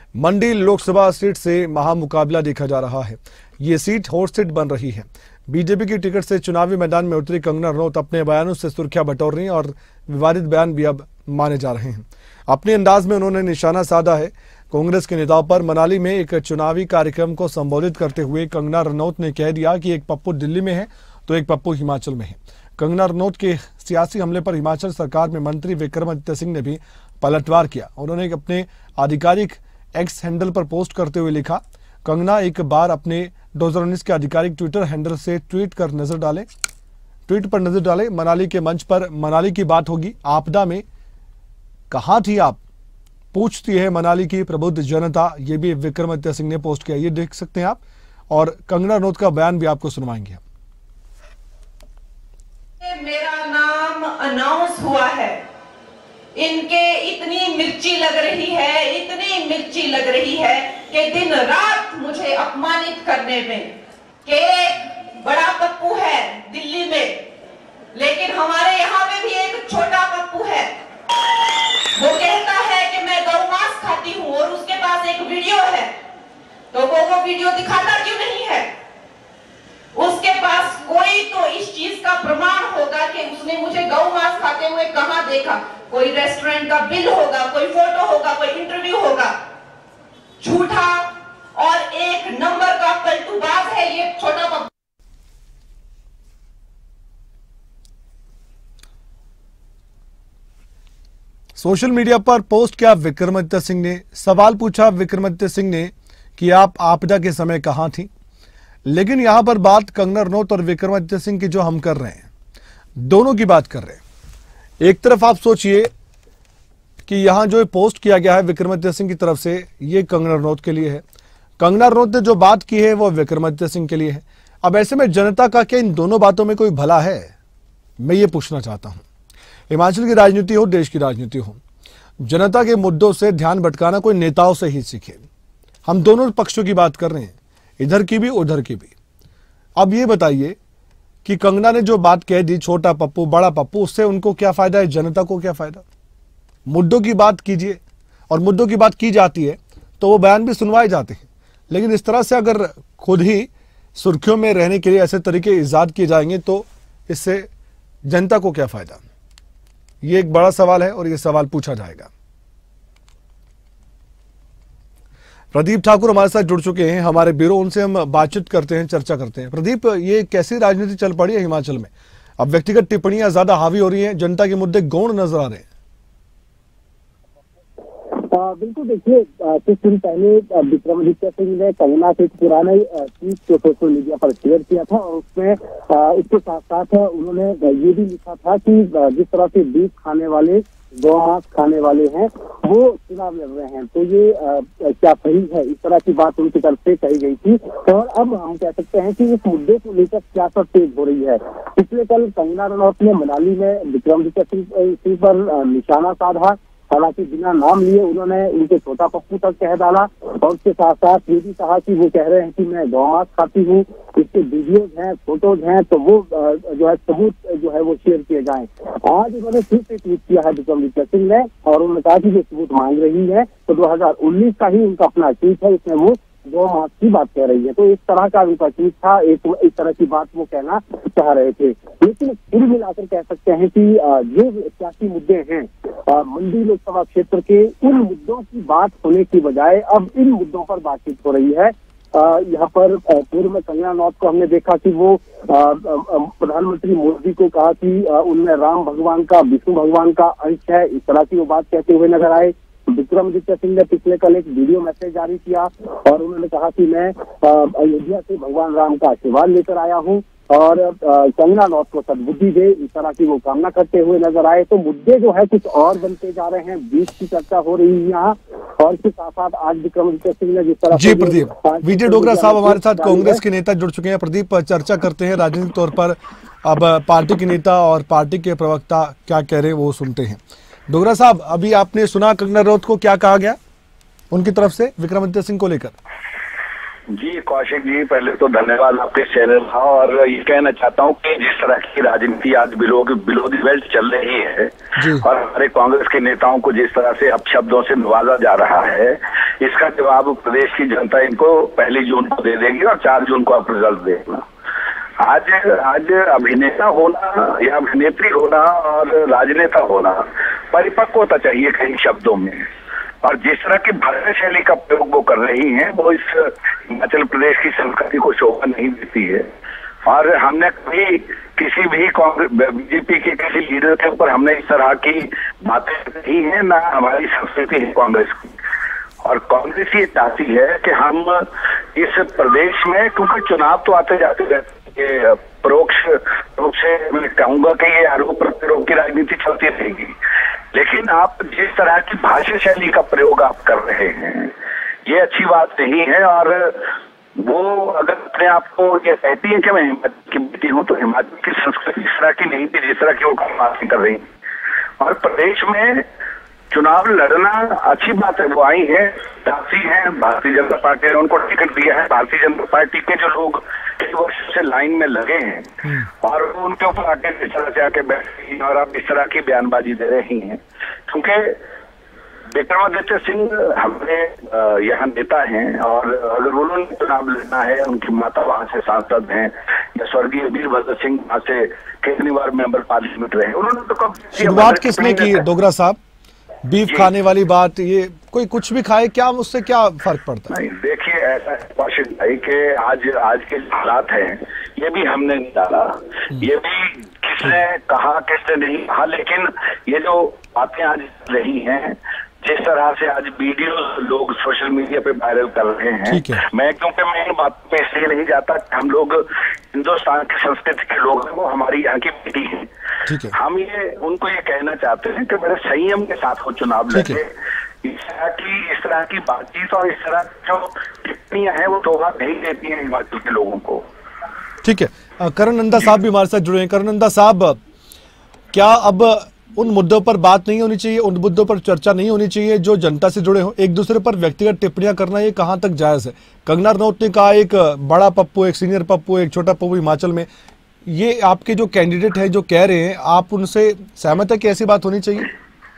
मंडी Lok Sabha seat से महामुकाबला देखा जा रहा है। ये सीट हॉट सीट बन रही है। बीजेपी की टिकट से चुनावी मैदान में उतरी कंगना रनौत अपने बयानों से सुर्खियां बटोर रही हैं और विवादित बयान भी अब माने जा रहे हैं। अपने अंदाज में उन्होंने निशाना साधा है कांग्रेस के नेताओं पर। मनाली में एक चुनावी कार्यक्रम को संबोधित करते हुए कंगना रनौत ने कह दिया कि एक पप्पू दिल्ली में है तो एक पप्पू हिमाचल में है। कंगना रनौत के सियासी हमले पर हिमाचल सरकार में मंत्री विक्रमादित्य सिंह ने भी पलटवार किया। उन्होंने अपने आधिकारिक एक्स हैंडल पर पोस्ट करते हुए लिखा, कंगना एक बार अपने 2019 के आधिकारिक ट्विटर हैंडल से ट्वीट पर नजर डाले। मनाली के मंच पर मनाली की बात होगी, आपदा में कहां थी आप, पूछती है मनाली की प्रबुद्ध जनता। ये भी विक्रमादित्य सिंह ने पोस्ट किया, ये देख सकते हैं आप। और कंगना रनौत का बयान भी आपको सुनवाएंगे। मेरा नाम अनाउंस हुआ है, इनके इतनी मिर्ची लग रही है कि दिन रात मुझे अपमानित करने में कि एक बड़ा पप्पू है दिल्ली में, लेकिन हमारे यहाँ पे भी एक छोटा पप्पू है। वो कहता है कि मैं गौ मांस खाती हूँ और उसके पास एक वीडियो है, तो वो वीडियो दिखाता क्यों नहीं है? उसके पास कोई तो इस चीज का प्रमाण होगा कि उसने मुझे गौ मांस खाते हुए कहां देखा। कोई रेस्टोरेंट का बिल होगा, कोई फोटो होगा, कोई इंटरव्यू होगा। झूठा और एक नंबर का पलटूबाज है ये छोटा पप्पू। सोशल मीडिया पर पोस्ट किया विक्रमादित्य सिंह ने। सवाल पूछा विक्रमादित्य सिंह ने कि आप आपदा के समय कहां थी। लेकिन यहां पर बात कंगना रनौत और विक्रमादित्य सिंह की जो हम कर रहे हैं, दोनों की बात कर रहे हैं। एक तरफ आप सोचिए कि यहां जो पोस्ट किया गया है विक्रमादित्य सिंह की तरफ से, ये कंगना रनौत के लिए है। कंगना रनौत ने जो बात की है वो विक्रमादित्य सिंह के लिए है। अब ऐसे में जनता का क्या इन दोनों बातों में कोई भला है? मैं ये पूछना चाहता हूं। हिमाचल की राजनीति हो, देश की राजनीति हो, जनता के मुद्दों से ध्यान भटकाना कोई नेताओं से ही सीखे। हम दोनों पक्षों की बात कर रहे हैं, इधर की भी उधर की भी। अब ये बताइए कि कंगना ने जो बात कह दी, छोटा पप्पू बड़ा पप्पू, उससे उनको क्या फायदा है, जनता को क्या फायदा? मुद्दों की बात कीजिए, और मुद्दों की बात की जाती है तो वो बयान भी सुनवाए जाते हैं। लेकिन इस तरह से अगर खुद ही सुर्खियों में रहने के लिए ऐसे तरीके ईजाद किए जाएंगे तो इससे जनता को क्या फायदा? ये एक बड़ा सवाल है और ये सवाल पूछा जाएगा। प्रदीप ठाकुर हमारे साथ जुड़ चुके हैं, हमारे ब्यूरो, उनसे हम बातचीत करते हैं, चर्चा करते हैं। प्रदीप, ये कैसी राजनीति चल पड़ी है हिमाचल में? अब व्यक्तिगत टिप्पणियां ज्यादा हावी हो रही हैं, जनता के मुद्दे गौण नजर आ रहे हैं। बिल्कुल, देखिए कुछ दिन पहले विक्रमादित्य सिंह ने कंगना के पुराने ट्वीट को सोशल मीडिया पर शेयर किया था और उसमें इसके साथ साथ उन्होंने ये भी लिखा था कि जिस तरह से बीफ खाने वाले, गौ मांस खाने वाले हैं वो चुनाव लड़ रहे हैं, तो ये क्या सही है? इस तरह की बात उनकी तरफ से कही गई थी। और अब हम कह सकते हैं कि इस मुद्दे को लेकर सियासत तेज हो रही है। पिछले कल कंगना रनौत ने मनाली में विक्रमादित्य सिंह पर निशाना साधा। हालांकि बिना नाम लिए उन्होंने उनके छोटा पप्पू तक कह डाला और उसके साथ साथ ये भी कहा कि वो कह रहे हैं कि मैं गौ मांस खाती हूँ। इसके वीडियोज हैं, फोटोज हैं, तो वो जो है सबूत जो है वो शेयर किए जाएं। आज उन्होंने फिर से ट्वीट किया है विक्रमादित्य सिंह ने और उन्होंने कहा कि वो सबूत मांग रही है। तो 2019 का ही उनका अपना ट्वीट है, इसमें वो गौ मांस की बात कह रही है। तो इस तरह का उनका ट्वीट था, इस तरह की बात वो कहना चाह रहे थे। लेकिन कुल मिलाकर कह सकते हैं कि जो सियासी मुद्दे हैं मंडी लोकसभा क्षेत्र के, उन मुद्दों की बात होने की बजाय अब इन मुद्दों पर बातचीत हो रही है। यहाँ पर पूर्व में कंगना रनौत को हमने देखा कि वो प्रधानमंत्री मोदी को कहा कि उनमें राम भगवान का, विष्णु भगवान का अंश है, इस तरह की वो बात कहते हुए नजर आए। विक्रमादित्य सिंह ने पिछले कल एक वीडियो मैसेज जारी किया और उन्होंने कहा कि मैं अयोध्या से भगवान राम का आशीर्वाद लेकर आया हूँ और कंगना रनौत को सद्बुद्धि दे, इस तरह की वो कामना करते हुए नजर आए। तो मुद्दे जो है कुछ और बनते जा रहे हैं, बीच की चर्चा हो रही है यहाँ। और इसके साथ साथ आज विक्रमादित्य सिंह ने जिस तरह जी प्रदीप, विजय डोगरा साहब हमारे साथ कांग्रेस के नेता जुड़ चुके हैं। प्रदीप, चर्चा करते हैं राजनीतिक तौर पर। अब पार्टी के नेता और पार्टी के प्रवक्ता क्या कह रहे हैं वो सुनते हैं। डोगरा साहब, अभी आपने सुना कंगना रनौत को क्या कहा गया उनकी तरफ से विक्रमादित्य सिंह को लेकर? जी कौशिक जी, पहले तो धन्यवाद आपके चैनल का। और ये कहना चाहता हूँ कि जिस तरह की राजनीति आज बिलो द बेल्ट चल रही है और हमारे कांग्रेस के नेताओं को जिस तरह से अपशब्दों से नवाजा जा रहा है, इसका जवाब प्रदेश की जनता इनको 1 जून को दे देगी और 4 जून को आप रिजल्ट देखना। आज अभिनेता होना या अभिनेत्री होना और राजनेता होना परिपक्वता चाहिए कई शब्दों में, और जिस तरह की भाषा शैली का प्रयोग वो कर रही हैं वो इस हिमाचल प्रदेश की संस्कृति को शोभा नहीं देती है। और हमने कभी किसी भी बीजेपी के किसी लीडर के ऊपर हमने इस तरह की बातें कही है, ना हमारी संस्कृति है कांग्रेस की। और कांग्रेस ये चाहती है कि हम इस प्रदेश में, क्योंकि चुनाव तो आते जाते रहते, परोक्ष रूप से मैं कहूंगा कि ये आरोप प्रत्यारोप की राजनीति चलती रहेगी, लेकिन आप जिस तरह की भाषा शैली का प्रयोग आप कर रहे हैं ये अच्छी बात नहीं है। और वो अगर अपने आप को ये कहती है कि मैं हिमाचल की बेटी हूँ, तो हिमाचल की संस्कृति इस तरह की नहीं थी जिस तरह की वो बातें कर रही। और प्रदेश में चुनाव लड़ना अच्छी बात है, वो आई है, दासी है, भारतीय जनता पार्टी ने उनको टिकट दिया है। भारतीय जनता पार्टी के जो लोग कई वर्षों से लाइन में लगे हैं और वो उनके ऊपर आके इस तरह से आके बैठी और आप इस तरह की बयानबाजी दे रही हैं, क्योंकि विक्रमादित्य सिंह हमारे यहाँ नेता हैं और अगर उन्होंने चुनाव लड़ना है, उनकी माता वहां से सांसद हैं, या स्वर्गीय वीरभद्र सिंह वहां से कितनी बार मेंबर पार्लियामेंट रहे, उन्होंने तो कब शुरुआत किसने की? डोगरा साहब, बीफ खाने वाली बात, ये कोई कुछ भी खाए, क्या उससे क्या फर्क पड़ता है? नहीं, देखिए ऐसा है कौशिक भाई कि आज के हालात हैं, ये भी हमने नहीं डाला, ये भी किसने कहा किसने नहीं कहा, लेकिन ये जो बातें आज रही हैं, जिस तरह से आज वीडियो लोग सोशल मीडिया पे वायरल कर रहे हैं, मैं क्योंकि मैं इन बातों पे इसलिए नहीं जाता कि हम लोग हिंदुस्तान की संस्कृति के लोग हैं, वो हमारी यहाँ की बेटी है। हम ये उनको ये कहना चाहते हैं कि बड़े संयम के साथ वो चुनाव लड़े। इस तरह की बातचीत और इस तरह जो टिप्पणियां हैं वो शोभा नहीं देती हैं हिमाचल के लोगों को। ठीक है, करण नंदा साहब भी हमारे साथ जुड़े हैं। करण नंदा साहब, क्या अब उन मुद्दों पर बात नहीं होनी चाहिए, उन मुद्दों पर चर्चा नहीं होनी चाहिए जो जनता से जुड़े हो? एक दूसरे पर व्यक्तिगत टिप्पणियां करना ये कहां तक जायज है? कंगना रनौत ने कहा एक बड़ा पप्पू, एक सीनियर पप्पू, एक छोटा पप्पू हिमाचल में। ये आपके जो कैंडिडेट हैं जो कह रहे हैं, आप उनसे सहमत है कि ऐसी बात होनी चाहिए?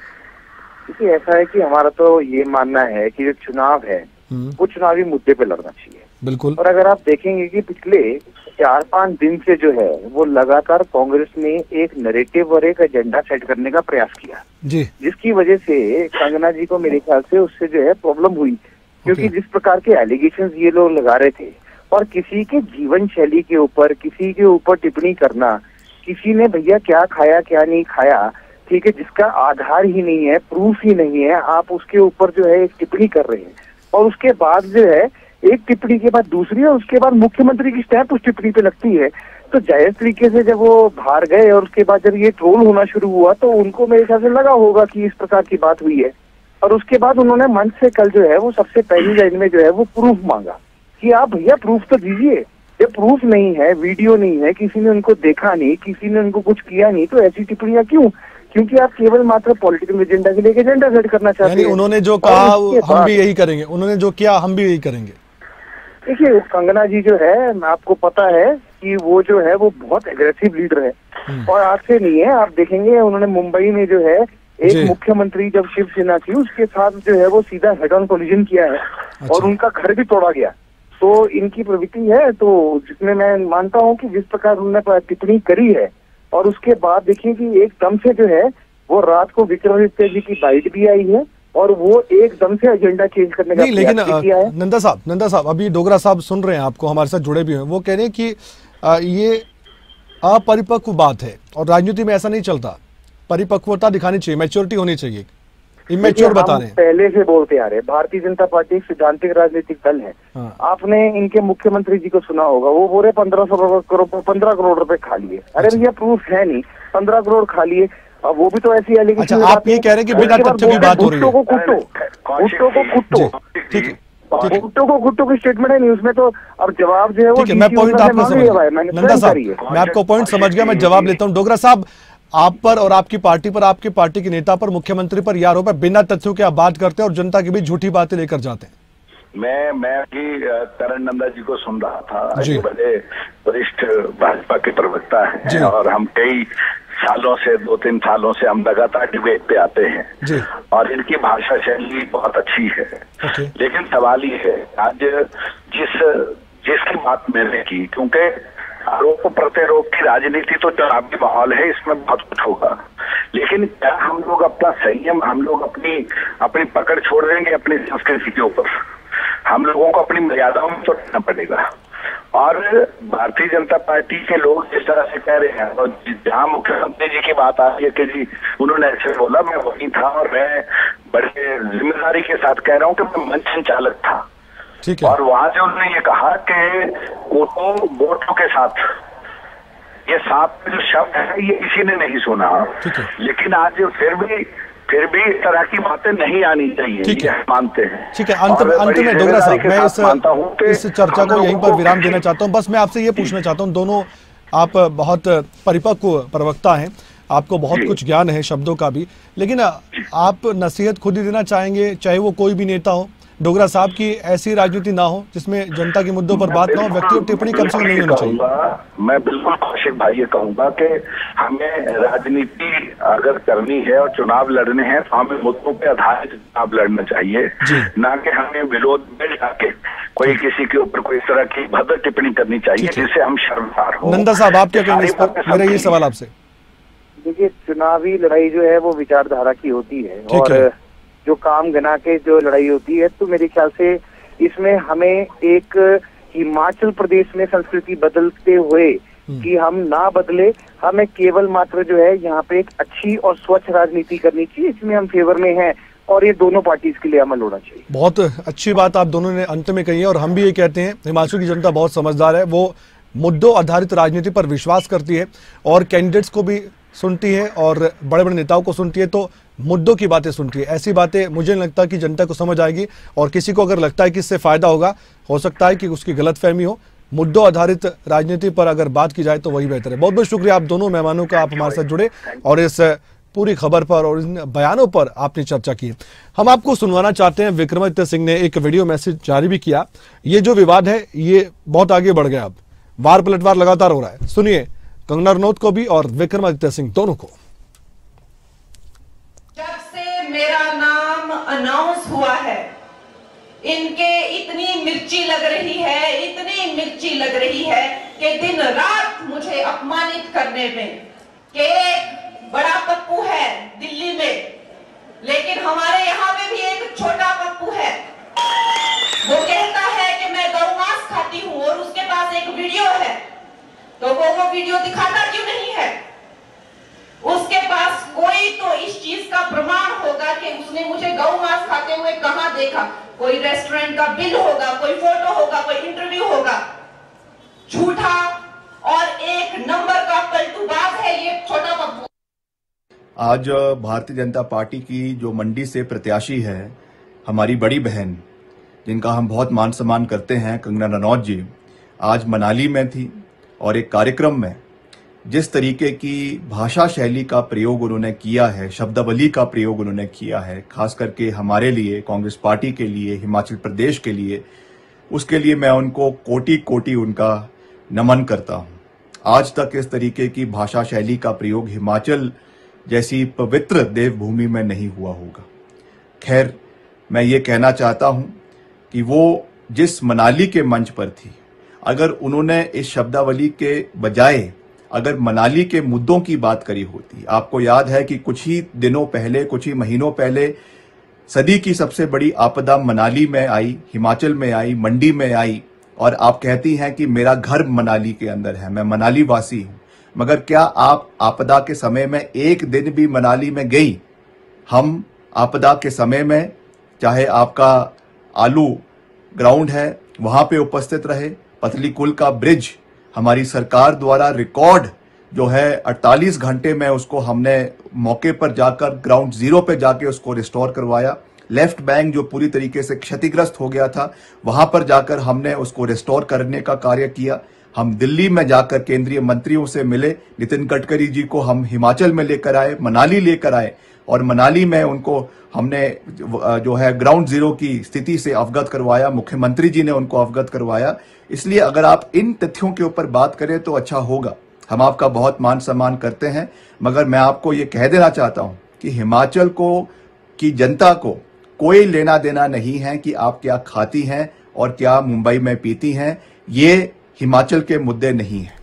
देखिए, ऐसा है कि हमारा तो ये मानना है कि जो चुनाव है वो चुनावी मुद्दे पे लड़ना चाहिए। बिल्कुल। और अगर आप देखेंगे कि पिछले 4-5 दिन से जो है वो लगातार कांग्रेस ने एक नैरेटिव और एक एजेंडा सेट करने का प्रयास किया जी, जिसकी वजह से कंगना जी को मेरे ख्याल से उससे जो है प्रॉब्लम हुई, क्योंकि जिस प्रकार के एलिगेशंस ये लोग लगा रहे थे और किसी के जीवन शैली के ऊपर, किसी के ऊपर टिप्पणी करना, किसी ने भैया क्या खाया क्या नहीं खाया, ठीक है, जिसका आधार ही नहीं है, प्रूफ ही नहीं है, आप उसके ऊपर जो है एक टिप्पणी कर रहे हैं। और उसके बाद जो है एक टिप्पणी के बाद दूसरी, और उसके बाद मुख्यमंत्री की स्टैंप उस टिप्पणी पे लगती है। तो जायज तरीके से जब वो बाहर गए और उसके बाद जब ये ट्रोल होना शुरू हुआ तो उनको मेरे ख्याल से लगा होगा कि इस प्रकार की बात हुई है। और उसके बाद उन्होंने मंच से कल जो है वो सबसे पहली लाइन में जो है वो प्रूफ मांगा कि आप भैया प्रूफ तो दीजिए। ये प्रूफ नहीं है, वीडियो नहीं है, किसी ने उनको देखा नहीं, किसी ने उनको कुछ किया नहीं, तो ऐसी टिप्पणियां क्यों? क्योंकि आप केवल मात्र पॉलिटिकल एजेंडा के लिए एजेंडा सेट करना चाहते हैं। उन्होंने जो कहा हम भी यही करेंगे, उन्होंने जो किया हम भी यही करेंगे। देखिए, कंगना जी जो है, आपको पता है कि वो जो है वो बहुत एग्रेसिव लीडर है और आज से नहीं है। आप देखेंगे उन्होंने मुंबई में जो है एक मुख्यमंत्री जब शिवसेना थी उसके साथ जो है वो सीधा हेड ऑन कोलिजन किया है और उनका घर भी तोड़ा गया। तो इनकी प्रवृत्ति है, तो जिसमें मैं मानता हूँ कि जिस प्रकार उन्होंने टिप्पणी करी है और उसके बाद देखिए कि एकदम से जो है वो रात को विक्रमादित्य जी की बाइट भी आई है और वो एकदम से एजेंडा चेंज करने का प्रयास किया है। नंदा साहब, अभी डोगरा साहब सुन रहे हैं आपको, हमारे साथ जुड़े भी हैं, वो कह रहे हैं कि ये अपरिपक्व बात है और राजनीति में ऐसा नहीं चलता, परिपक्वता दिखानी चाहिए, मैच्योरिटी होनी चाहिए। इमेच्योर बता रहे हैं। पहले से बोलते आ रहे हैं, भारतीय जनता पार्टी एक सिद्धांतिक राजनीतिक दल है। आपने इनके मुख्यमंत्री जी को सुना होगा, वो बोले 15 करोड़ रुपए खा लिए। अरे भैया प्रूफ है नहीं, 15 करोड़ खा लिए। अब वो भी तो ऐसी एलिगेशन। अच्छा, आप ये कह रहे हैं कि बिना तथ्य की बात हो रही है। भुट्टो को कुट्टो, ठीक है, भुट्टो की स्टेटमेंट है नहीं उसमें, तो अब जवाब जो है वो मैं पॉइंट आपको समझ गया। नंदा साहब, मैं आपको पॉइंट समझ गया, मैं जवाब लेता हूँ। डोगरा साहब, आप पर और आपकी पार्टी पर, आपकी पार्टी के नेता पर, मुख्यमंत्री पर यह आरोप है बिना तथ्यों के आप बात करते हैं और जनता के बीच झूठी बातें लेकर जाते हैं। मैं भी करण नंदा जी को सुन रहा था, जो बड़े वरिष्ठ भाजपा के प्रवक्ता हैं और हम कई सालों से 2-3 सालों से हम लगातार डिबेट पे आते हैं और इनकी भाषा शैली बहुत अच्छी है। लेकिन सवाल ये है आज जिसकी बात मैंने की, क्योंकि आरोप प्रत्यारोप की राजनीति तो चुनावी माहौल है, इसमें बहुत कुछ होगा, लेकिन क्या हम लोग अपना संयम, हम लोग अपनी पकड़ छोड़ देंगे अपनी संस्कृति के ऊपर? हम लोगों को अपनी मर्यादाओं में तो रहना पड़ेगा। और भारतीय जनता पार्टी के लोग जिस तरह से कह रहे हैं, और जहां मुख्यमंत्री जी की बात आ रही है कि जी उन्होंने ऐसे बोला, मैं वही था और मैं बड़े जिम्मेदारी के साथ कह रहा हूँ कि मैं मंच संचालक था, ठीक है। और वहां से उन्होंने ये कहा कि वोटों के साथ, ये साथ जो शब्द है ये किसी ने नहीं सुना, लेकिन आज फिर भी इस तरह की बातें नहीं आनी चाहिए, ठीक है, मानते हैं। ठीक है, अंत में डोगरा साहब, मैं इस चर्चा को यहीं पर विराम देना चाहता हूं। बस मैं आपसे ये पूछना चाहता हूं, दोनों आप बहुत परिपक्व प्रवक्ता हैं, आपको बहुत कुछ ज्ञान है शब्दों का भी, लेकिन आप नसीहत खुद ही देना चाहेंगे, चाहे वो कोई भी नेता हो, डोगरा साहब की ऐसी राजनीति ना हो जिसमें जनता के मुद्दों पर बात ना हो, व्यक्तिगत टिप्पणी कम से कम नहीं होनी चाहिए। मैं बिल्कुल कौशिक भाई ये कहूंगा कि हमें राजनीति अगर करनी है और चुनाव लड़ने हैं तो हमें मुद्दों पे आधारित चुनाव लड़ना चाहिए, ना कि हमें विरोध में जाके कोई किसी के ऊपर कोई इस तरह की भद्र टिप्पणी करनी चाहिए जिससे हम शर्मसार हो। नंदा साहब, आप क्या कहेंगे इस पर? मेरा ये सवाल आपसे। देखिए, चुनावी लड़ाई जो है वो विचारधारा की होती है और जो काम गना के जो लड़ाई होती है, तो मेरे ख्याल से इसमें हमें एक हिमाचल प्रदेश में संस्कृति बदलते हुए कि हम ना बदले, हमें केवल मात्र जो है यहाँ पे एक अच्छी और स्वच्छ राजनीति करनी चाहिए, इसमें हम फेवर में हैं और ये दोनों पार्टीज के लिए अमल होना चाहिए। बहुत अच्छी बात आप दोनों ने अंत में कही है और हम भी ये कहते हैं, हिमाचल की जनता बहुत समझदार है, वो मुद्दों आधारित राजनीति पर विश्वास करती है और कैंडिडेट्स को भी सुनती है और बड़े बड़े नेताओं को सुनती है, तो मुद्दों की बातें सुनती है। ऐसी बातें मुझे नहीं लगता कि जनता को समझ आएगी और किसी को अगर लगता है कि इससे फायदा होगा, हो सकता है कि उसकी गलतफहमी हो। मुद्दों आधारित राजनीति पर अगर बात की जाए तो वही बेहतर है। बहुत बहुत शुक्रिया आप दोनों मेहमानों का, आप हमारे साथ जुड़े और इस पूरी खबर पर और इन बयानों पर आपने चर्चा की। हम आपको सुनवाना चाहते हैं, विक्रमादित्य सिंह ने एक वीडियो मैसेज जारी भी किया। ये जो विवाद है ये बहुत आगे बढ़ गया, अब वार पलटवार लगातार हो रहा है। सुनिए कंगना रनौत को भी और विक्रमादित्य सिंह दोनों को। जब से मेरा नाम अनाउंस हुआ है, इनके इतनी मिर्ची लग रही है, इतनी मिर्ची लग रही है कि दिन रात मुझे अपमानित करने में, कि एक बड़ा पप्पू है दिल्ली में, लेकिन हमारे यहाँ पे भी एक छोटा पप्पू है। वो कहता है कि मैं गौ मांस खाती हूँ और उसके पास एक वीडियो है, तो वो वीडियो दिखाता क्यों नहीं है? उसके पास कोई तो इस चीज का प्रमाण होगा कि उसने मुझे गौ मांस खाते हुए कहां देखा। कोई रेस्टोरेंट का बिल होगा, कोई फोटो होगा, कोई इंटरव्यू होगा। झूठा और एक नंबर का पलटूबाज है ये छोटा पप्पू। आज भारतीय जनता पार्टी की जो मंडी से प्रत्याशी है, हमारी बड़ी बहन जिनका हम बहुत मान सम्मान करते हैं, कंगना रनौत जी, आज मनाली में थी और एक कार्यक्रम में जिस तरीके की भाषा शैली का प्रयोग उन्होंने किया है, शब्दावली का प्रयोग उन्होंने किया है, खास करके हमारे लिए, कांग्रेस पार्टी के लिए, हिमाचल प्रदेश के लिए, उसके लिए मैं उनको कोटि कोटि उनका नमन करता हूं। आज तक इस तरीके की भाषा शैली का प्रयोग हिमाचल जैसी पवित्र देवभूमि में नहीं हुआ होगा। खैर, मैं ये कहना चाहता हूं कि वो जिस मनाली के मंच पर थी, अगर उन्होंने इस शब्दावली के बजाय अगर मनाली के मुद्दों की बात करी होती, आपको याद है कि कुछ ही दिनों पहले, कुछ ही महीनों पहले सदी की सबसे बड़ी आपदा मनाली में आई, हिमाचल में आई, मंडी में आई, और आप कहती हैं कि मेरा घर मनाली के अंदर है, मैं मनाली वासी हूं, मगर क्या आप आपदा के समय में एक दिन भी मनाली में गई? हम आपदा के समय में, चाहे आपका आलू ग्राउंड है वहां पे उपस्थित रहे, पतली कुल का ब्रिज हमारी सरकार द्वारा रिकॉर्ड जो है 48 घंटे में उसको हमने मौके पर जाकर ग्राउंड जीरो पे जाके उसको रिस्टोर करवाया। लेफ्ट बैंक जो पूरी तरीके से क्षतिग्रस्त हो गया था, वहां पर जाकर हमने उसको रिस्टोर करने का कार्य किया। हम दिल्ली में जाकर केंद्रीय मंत्रियों से मिले, नितिन गडकरी जी को हम हिमाचल में लेकर आए, मनाली लेकर आए और मनाली में उनको हमने जो है ग्राउंड जीरो की स्थिति से अवगत करवाया, मुख्यमंत्री जी ने उनको अवगत करवाया। इसलिए अगर आप इन तथ्यों के ऊपर बात करें तो अच्छा होगा। हम आपका बहुत मान सम्मान करते हैं, मगर मैं आपको ये कह देना चाहता हूं कि हिमाचल की जनता को कोई लेना देना नहीं है कि आप क्या खाती हैं और क्या मुंबई में पीती हैं। ये हिमाचल के मुद्दे नहीं हैं।